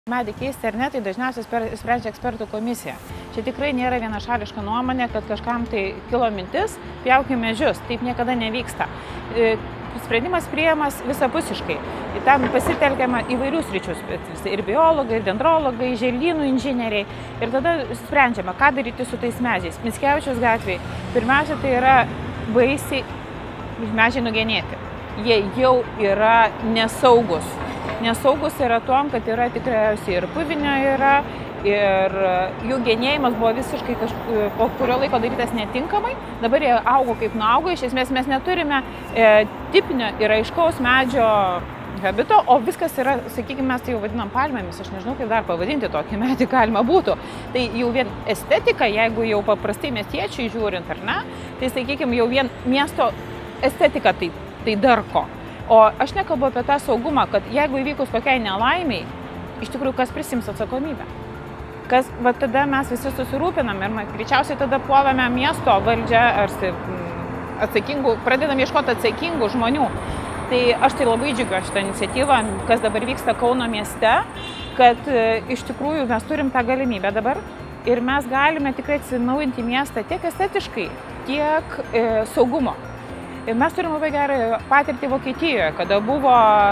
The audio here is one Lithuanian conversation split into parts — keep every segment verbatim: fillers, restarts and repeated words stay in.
Medį keisti ar ne, tai dažniausiai sprendžia ekspertų komisija. Čia tikrai nėra vienašališka nuomonė, kad kažkam tai kilo mintis, pjaukim medžius, taip niekada nevyksta. Sprendimas priėjamas visapusiškai. Tam pasitelkiama įvairių sričių specialistai, ir biologai, ir dendrologai, želdynų inžinieriai. Ir tada sprendžiama, ką daryti su tais medžiais. Mickevičiaus gatvėje pirmiausia, tai yra baisiai medžiai nugenėti. Jie jau yra nesaugus. Nesaugus yra tom, kad yra tikriausiai ir puvinio yra, ir jų genėjimas buvo visiškai kažku, po kurio laiko darytas netinkamai. Dabar jie augo kaip nuaugo, iš esmės mes neturime e, tipinio ir aiškaus medžio habito, o viskas yra, sakykime, mes tai jau vadinam palmėmis, aš nežinau, kaip dar pavadinti tokį medį galima būtų. Tai jau vien estetika, jeigu jau paprastai miestiečiai žiūrint, ar ne, tai sakykime, jau vien miesto estetika tai, tai darko. O aš nekalbu apie tą saugumą, kad jeigu įvykus kokiai nelaimiai, iš tikrųjų, kas prisims atsakomybę? Kas, va tada mes visi susirūpinam ir greičiausiai tada puolame miesto valdžią ar atsakingų, pradedam ieškoti atsakingų žmonių. Tai aš tai labai džiugiuosi šitą iniciatyvą, kas dabar vyksta Kauno mieste, kad iš tikrųjų mes turim tą galimybę dabar ir mes galime tikrai atsinaujinti miestą tiek estetiškai, tiek e, saugumo. Mes turim labai gerą patirtį Vokietijoje, kada buvo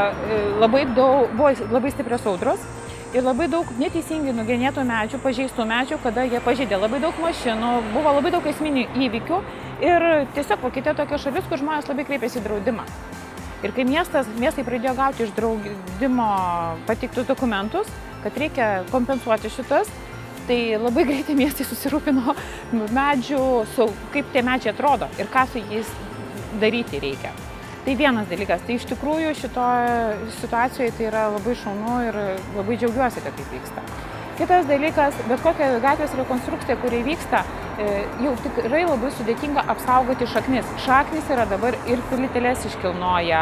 labai, daug, buvo labai stiprios audros ir labai daug neteisingai nugenėtų medžių, pažeistų medžių, kada jie pažeidė labai daug mašinų, buvo labai daug esminių įvykių ir tiesiog Vokietija tokia šalis, kur žmonės labai kreipėsi į draudimą. Ir kai miestas, miestai pradėjo gauti iš draudimo pateiktus dokumentus, kad reikia kompensuoti šitas, tai labai greitai miestai susirūpino medžių, kaip tie medžiai atrodo ir ką su jais daryti reikia. Tai vienas dalykas, tai iš tikrųjų šitoje situacijoje tai yra labai šaunu ir labai džiaugiuosi, kad taip vyksta. Kitas dalykas, bet kokia gatvės rekonstrukcija, kuri vyksta, jau tikrai labai sudėtinga apsaugoti šaknis. Šaknis yra dabar ir plyteles iškilnoja,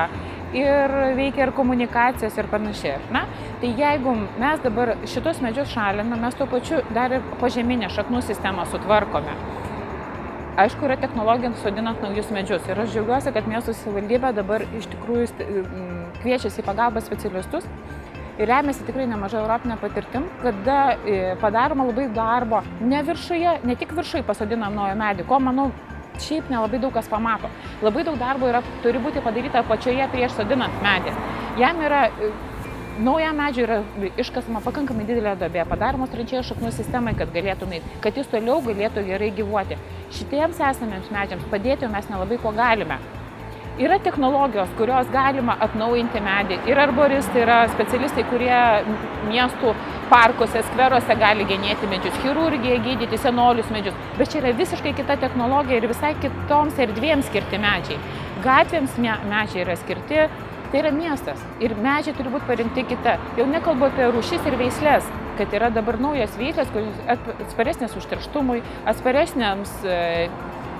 ir veikia ir komunikacijos ir panašiai. Na, tai jeigu mes dabar šitos medžius šaliname, mes tuo pačiu dar ir požeminę šaknų sistemą sutvarkome. Aišku, yra technologija sodinant naujus medžius ir aš džiaugiuosi, kad miesto savivaldybė dabar iš tikrųjų kviečiasi į pagalbą specialistus ir remiasi tikrai nemažai europinę patirtim, kada padaroma labai darbo ne viršuje, ne tik viršui pasodinam naują medį, ko, manau, šiaip nelabai daug kas pamato. Labai daug darbo yra, turi būti padaryta pačioje prieš sodinant medį. Jam yra Naujam medžiui yra iškasama pakankamai didelė duobė, padaromos tranšėjos šaknų sistemai, kad galėtų nueiti, kad jis toliau galėtų gerai gyvuoti. Šitiems esamiems medžiams padėti mes nelabai ko galime. Yra technologijos, kurios galima atnaujinti medį. Yra arboristai, yra specialistai, kurie miestų parkuose, skveruose gali genėti medžius, chirurgija gydyti senolius medžius. Bet čia yra visiškai kita technologija ir visai kitoms erdvėms skirti medžiai. Gatvėms medžiai yra skirti. Tai yra miestas ir medžiai turi būti parinkti kita. Jau nekalbu apie rūšis ir veislės, kad yra dabar naujos veislės, kurios atsparesnės užterštumui, atsparesnėms e,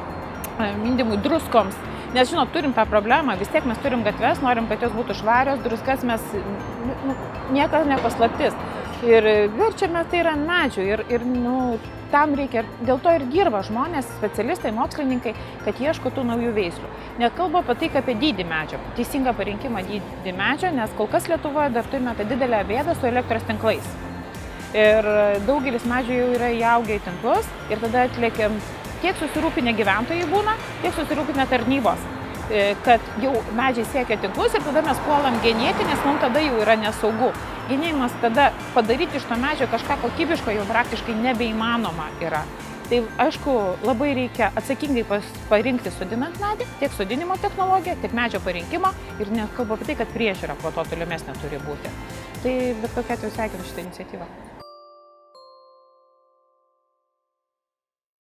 mindimui druskoms. Nes, žinot, turim tą problemą, vis tiek mes turim gatves, norim, kad jos būtų švarios, druskas mes nu, niekas nepaslaptis. Ir verčiame tai yra medžių ir, ir nu, tam reikia, dėl to ir dirba žmonės, specialistai, mokslininkai, kad ieško tų naujų veislių. Nekalbu apie tai, apie dydį medžio, teisingą parinkimą dydį medžio, nes kol kas Lietuvoje dar turime tą didelę bėdą su elektros tinklais. Ir daugelis medžių jau yra įaugę į tinklus ir tada atliekiam tiek susirūpinę gyventojai būna, tiek susirūpinę tarnybos, kad jau medžiai siekia tinklus ir tada mes puolam genėti, nes mums tada jau yra nesaugu. Genėjimas tada padaryti iš to medžio kažką kokybiško jau praktiškai nebeįmanoma yra. Tai aišku, labai reikia atsakingai parinkti sodinant medį, tiek sodinimo technologiją, tiek medžio parinkimą ir nekalbu apie tai, kad priežiūra po to tolimesnė turi būti. Tai bet kokia atveju sveikinu šitą iniciatyvą.